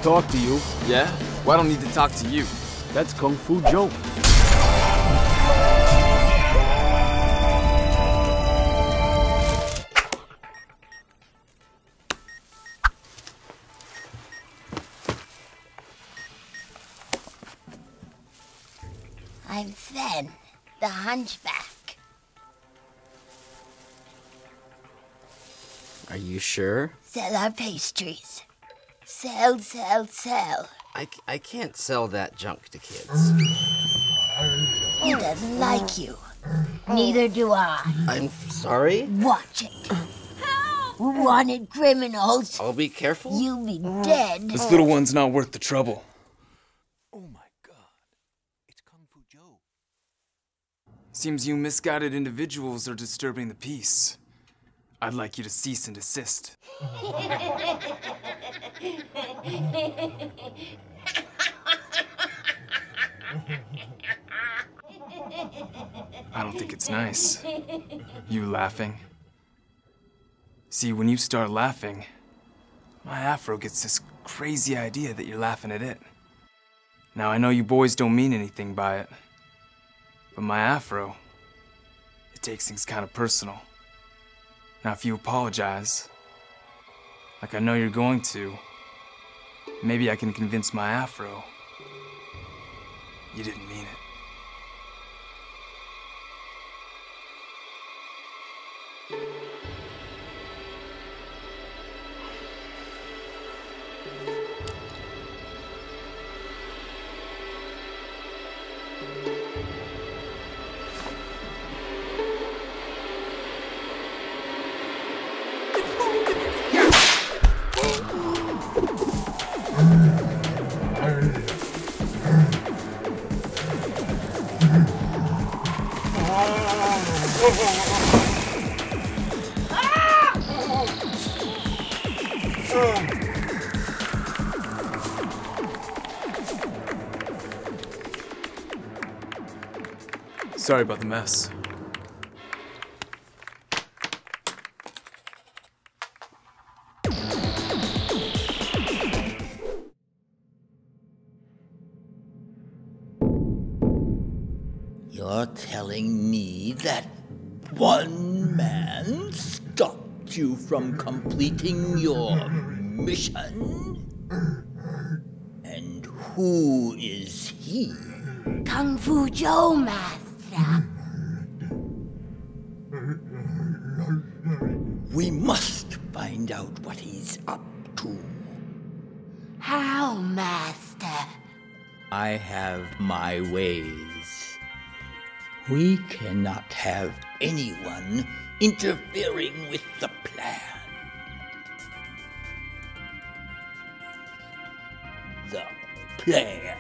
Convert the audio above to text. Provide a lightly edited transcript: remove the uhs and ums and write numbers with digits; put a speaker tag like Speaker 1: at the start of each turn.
Speaker 1: talk to you.
Speaker 2: Yeah? Well, I don't need to talk to you.
Speaker 1: That's Kung Fu Joe.
Speaker 3: I'm Sven, the hunchback.
Speaker 4: Are you sure?
Speaker 3: Sell our pastries. Sell, sell, sell.
Speaker 4: I can't sell that junk to kids.
Speaker 3: He doesn't like you. Neither do I.
Speaker 4: I'm sorry?
Speaker 3: Watch it. Wanted criminals.
Speaker 4: I'll be careful.
Speaker 3: You'll be dead.
Speaker 2: This little one's not worth the trouble.
Speaker 5: Oh my God. It's Kung Fu Joe.
Speaker 2: Seems you misguided individuals are disturbing the peace. I'd like you to cease and desist. I don't think it's nice. You laughing. See, when you start laughing, my afro gets this crazy idea that you're laughing at it. Now, I know you boys don't mean anything by it, but my afro, it takes things kind of personal. Now, if you apologize, like I know you're going to, maybe I can convince my afro you didn't mean it. Sorry about the mess.
Speaker 6: You're telling me that one man stopped you from completing your mission? And who is he?
Speaker 3: Kung Fu Joe, master.
Speaker 6: We must find out what he's up to.
Speaker 3: How, master?
Speaker 6: I have my ways. We cannot have anyone interfering with the plan. The plan.